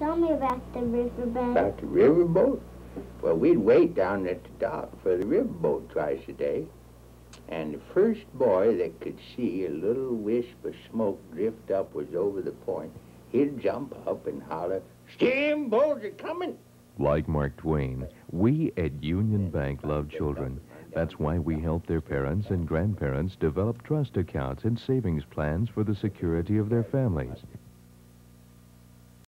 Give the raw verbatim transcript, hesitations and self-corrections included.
tell me about the riverbank. About the riverboat? Well, we'd wait down at the dock for the riverboat twice a day. And the first boy that could see a little wisp of smoke drift upwards over the point, he'd jump up and holler, "Steamboats are coming!" Like Mark Twain, we at Union Bank love children. That's why we help their parents and grandparents develop trust accounts and savings plans for the security of their families.